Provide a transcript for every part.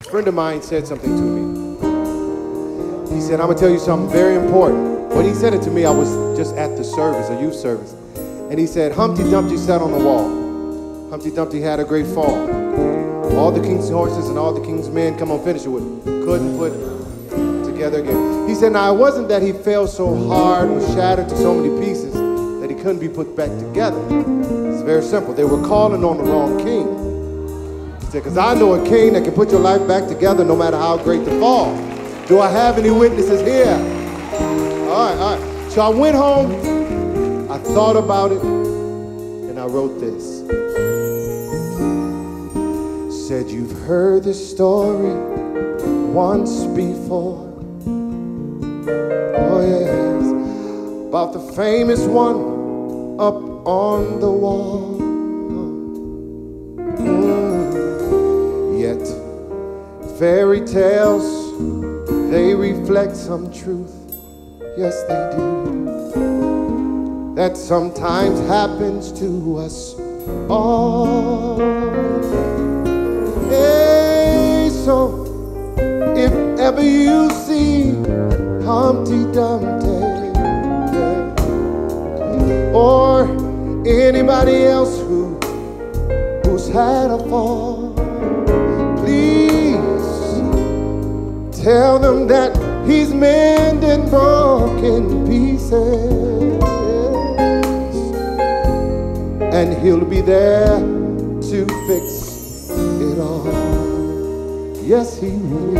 A friend of mine said something to me. He said, I'm gonna tell you something very important. When he said it to me, I was just at the service, a youth service. And he said, Humpty Dumpty sat on the wall. Humpty Dumpty had a great fall. All the king's horses and all the king's men, come on, finish it with me, couldn't put it together again. He said, now it wasn't that he fell so hard and was shattered to so many pieces that he couldn't be put back together. It's very simple. They were calling on the wrong king. He said, because I know a king that can put your life back together no matter how great the fall. Do I have any witnesses here? All right. So I went home, I thought about it, and I wrote this. Said, you've heard this story once before. Oh yes, about the famous one up on the wall. Yet fairy tales, they reflect some truth. Yes, they do. That sometimes happens to us all. Hey, so if ever you see Humpty Dumpty or anybody else who's had a fall, please tell them that he's mending broken pieces, and he'll be there to fix it all. Yes, he will.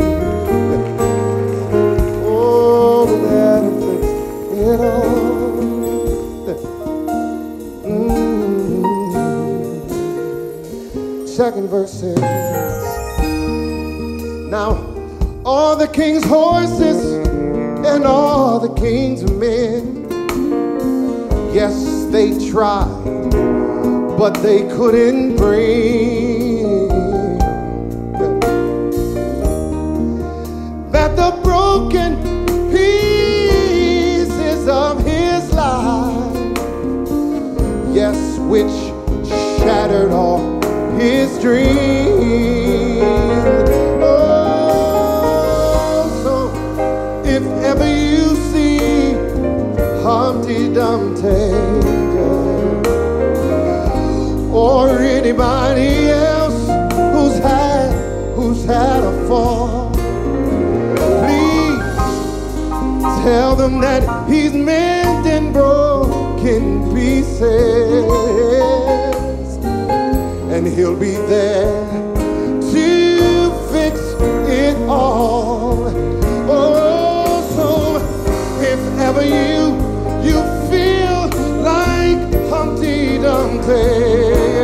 Oh, there to fix it all. Second verse says, now all the king's horses and all the king's men, yes, they tried, but they couldn't bring that the broken pieces of his life, yes, which shattered all his dreams. Oh, so if ever you see Humpty Dumpty or anybody else who's had a fall, please tell them that he's mending broken pieces, and he'll be there to fix it all. Oh, so if ever you feel like Humpty Dumpty,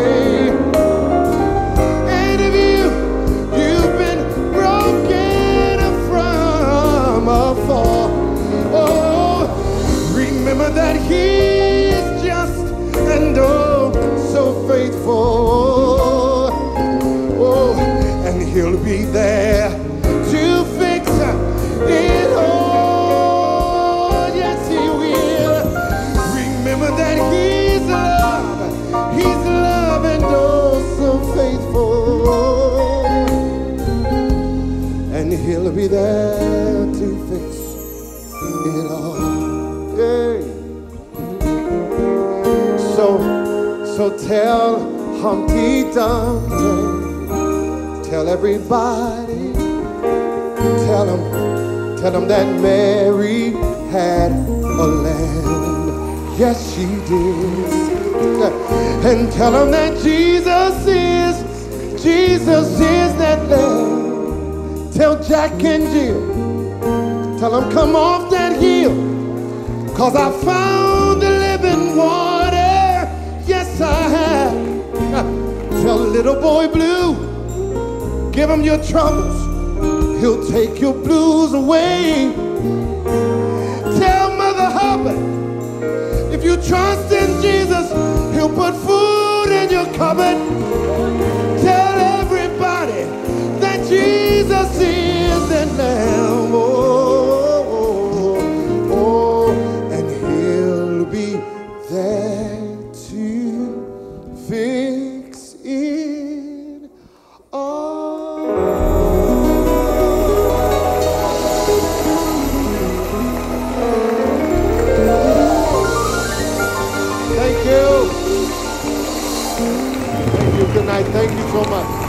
and if you've been broken from a fall, oh, remember that he's just and oh so faithful. He'll be there to fix it all. Yes, he will. Remember that he's love and oh so faithful. And he'll be there to fix it all. Hey. So tell Humpty Dumpty, tell everybody, tell them that Mary had a lamb. Yes, she did. And tell them that Jesus is that lamb. Tell Jack and Jill, tell them come off that hill, 'cause I found the living water. Yes, I have. Tell little boy Blue, give him your troubles, he'll take your blues away. Tell Mother Hubbard, if you trust in Jesus, he'll put food in your cupboard. Tell everybody that Jesus is the Lamb. Oh, and he'll be there to fix it all. a good night. Thank you so much.